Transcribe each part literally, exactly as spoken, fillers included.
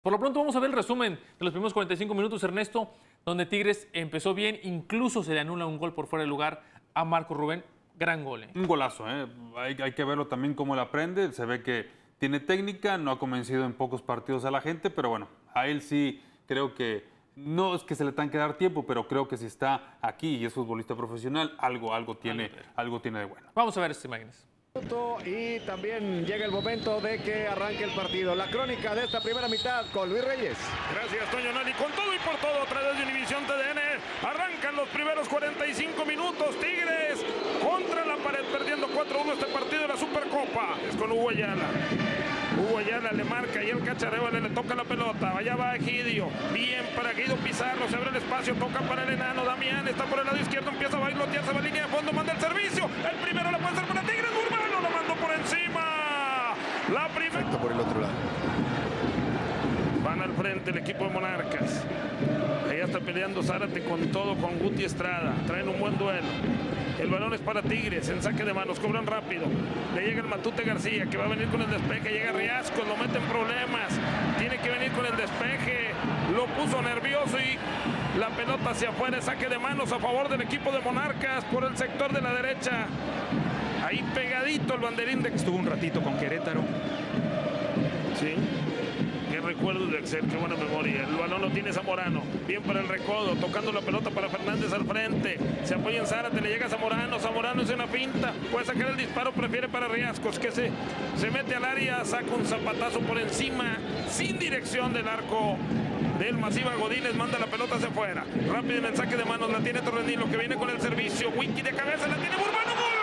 Por lo pronto vamos a ver el resumen de los primeros cuarenta y cinco minutos, Ernesto, donde Tigres empezó bien, incluso se le anula un gol por fuera de lugar a Marco Rubén. Gran gol. ¿eh? Un golazo, ¿eh? hay, hay que verlo también cómo lo aprende. Se ve que tiene técnica, no ha convencido en pocos partidos a la gente, pero bueno, a él sí creo que no es que se le tenga que dar tiempo, pero creo que si está aquí y es futbolista profesional, algo, algo, tiene, algo tiene de bueno. Vamos a ver estas imágenes. Y también llega el momento de que arranque el partido. La crónica de esta primera mitad con Luis Reyes. Gracias, Toño Nali. Con todo y por todo, a través de Univisión T D N, arrancan los primeros cuarenta y cinco minutos. Tigres contra la pared, perdiendo cuatro a uno este partido de la Supercopa. Es con Hugo Ayala. Hugo Ayala le marca y el Cacharevale le toca la pelota. Allá va Egidio. Bien para Guido Pizarro. Se abre el espacio. Toca para el enano. Damián está por el lado izquierdo. Empieza a bailotear. Se va a línea de fondo. Manda el servicio. El primero la puede hacer para Tigres. Urbano lo mandó por encima. La primera. Perfecto por el otro lado. Van al frente el equipo de Monarcas. Allá está peleando Zárate con todo, con Guti Estrada. Traen un buen duelo. El balón es para Tigres, en saque de manos, cobran rápido. Le llega el Matute García, que va a venir con el despeje. Llega Riascos, lo mete en problemas. Tiene que venir con el despeje. Lo puso nervioso y la pelota hacia afuera. Saque de manos a favor del equipo de Monarcas por el sector de la derecha. Ahí pegadito el banderín de... Estuvo un ratito con Querétaro. Sí. Qué recuerdo de Excel, qué buena memoria. El balón lo tiene Zamorano. Bien para el recodo, tocando la pelota para Fernández al frente. Se apoya en Zárate, le llega a Zamorano. Zamorano es una pinta. Puede sacar el disparo, prefiere para Riascos, que se, se mete al área, saca un zapatazo por encima, sin dirección del arco del Masiva. Godínez manda la pelota hacia afuera. Rápido en el saque de manos, la tiene Torrenilo, que viene con el servicio. Wiki de cabeza, la tiene Urbano. ¡Gol!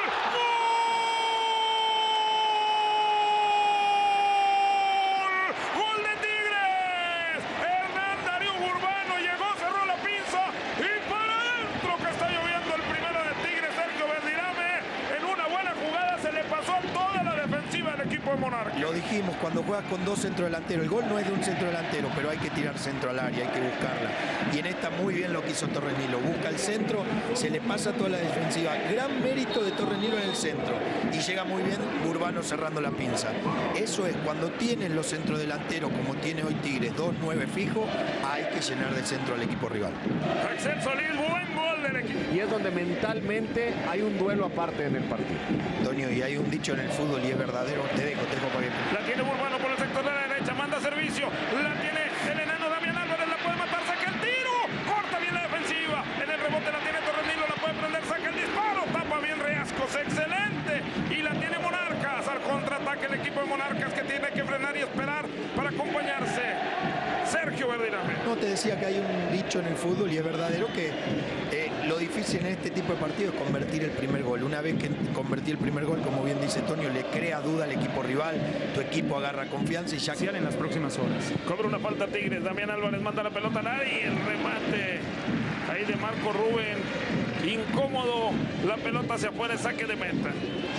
Lo dijimos, cuando juegas con dos centrodelanteros, el gol no es de un centrodelantero, pero hay que tirar centro al área, hay que buscarla. Y en esta muy bien lo que hizo Torrenilo, busca el centro, se le pasa toda la defensiva. Gran mérito de Torrenilo en el centro. Y llega muy bien Urbano cerrando la pinza. Eso es, cuando tienen los centrodelanteros, como tiene hoy Tigres, dos nueve fijos, hay que llenar de centro al equipo rival. Axel Solís, buen gol del equipo. Y es donde mentalmente hay un duelo aparte en el partido. Antonio, y hay un dicho en el fútbol y es verdadero, te dejo, te dejo para que... La tiene Urbano por el sector de la derecha, manda servicio, la tiene el enano Damián Álvarez, la puede matar, saca el tiro, corta bien la defensiva, en el rebote la tiene Torrenilo, la puede prender, saca el disparo, tapa bien Riascos, excelente, y la tiene Monarcas, al contraataque el equipo de Monarcas que tiene que frenar y esperar para acompañarse. Sergio Verdirame. No, te decía que hay un dicho en el fútbol y es verdadero que eh, lo difícil en este tipo de partidos es convertir el primer gol. Una vez que convertí el primer gol, como bien dice Tonio, le crea duda al equipo rival, tu equipo agarra confianza y ya que en las próximas horas. Cobra una falta Tigres, Damián Álvarez manda la pelota al área y el remate ahí de Marco Rubén, incómodo, la pelota hacia afuera, saque de meta.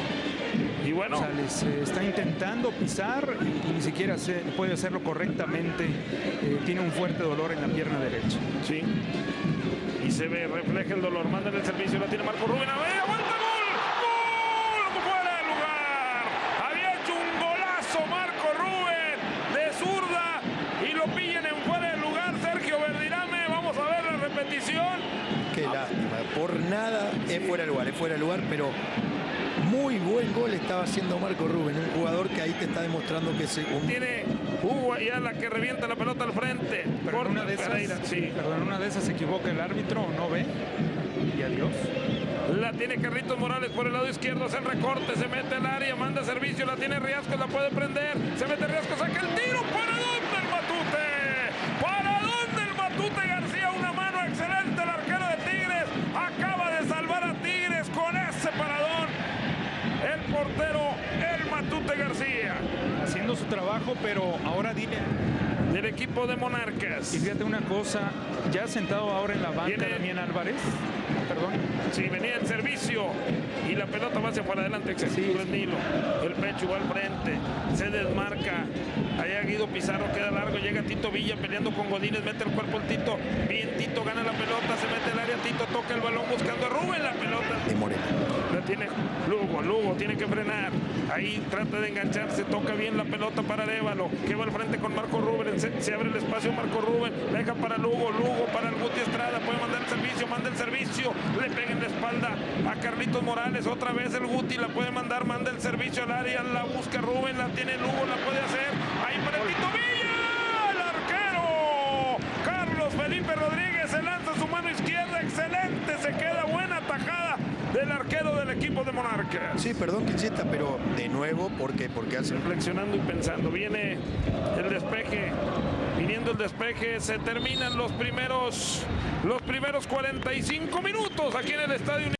Y bueno, o sea, les eh, está intentando pisar y, y ni siquiera se, puede hacerlo correctamente. Eh, tiene un fuerte dolor en la pierna derecha. Sí. Y se ve, refleja el dolor. Manda el servicio, la tiene Marco Rubén. A ver, aguanta, gol. ¡Gol! Fuera de lugar. Había hecho un golazo Marco Rubén de zurda y lo pillan en fuera de lugar. Sergio Verdirame. Vamos a ver la repetición. Qué lástima. Por nada es fuera de lugar, es fuera de lugar, pero... muy buen gol estaba haciendo Marco Rubén, un jugador que ahí te está demostrando que se... Un... Tiene Hugo Ayala que revienta la pelota al frente. Pero en una de esas, sí. Perdón, una de esas se equivoca el árbitro, no ve, y adiós. La tiene Carlitos Morales por el lado izquierdo, hace el recorte, se mete al área, manda servicio, la tiene Riascos, la puede prender, se mete Riascos, saca el tiro, ¿para dónde el Matute? ¿Para dónde el Matute García? Una mano excelente, el arquero de Tigres, acaba de salvar a Tigres con ese paradón. El portero, el Matute García. Haciendo su trabajo, pero ahora dile... del equipo de Monarcas. Y fíjate una cosa, ya sentado ahora en la banca Viene... Damián Álvarez. Perdón. Sí, venía el servicio y la pelota va hacia para adelante. Sí, Nilo. El pecho va al frente, se desmarca. Allá Guido Pizarro queda largo, llega Tito Villa peleando con Godínez, mete el cuerpo el Tito. Bien, Tito gana la pelota, se mete al área, Tito toca el balón buscando a Rubén, la pelota. De Moreno. tiene Lugo, Lugo tiene que frenar, ahí trata de engancharse, toca bien la pelota para Arévalo, que va al frente con Marco Rubén, se, se abre el espacio Marco Rubén, deja para Lugo, Lugo para el Guti Estrada, puede mandar el servicio, manda el servicio, le pega en la espalda a Carlitos Morales, otra vez el Guti la puede mandar, manda el servicio al área, la busca Rubén, la tiene Lugo, la puede hacer, ahí para el Tito Villa, el arquero, Carlos Felipe Rodríguez se lanza a su mano izquierda, excelente, se queda buena tajada del arquero del equipo de Monarcas. Sí, perdón que insista, pero de nuevo, ¿por qué? Porque hace... Reflexionando y pensando, viene el despeje, viniendo el despeje, se terminan los primeros, los primeros cuarenta y cinco minutos aquí en el estadio.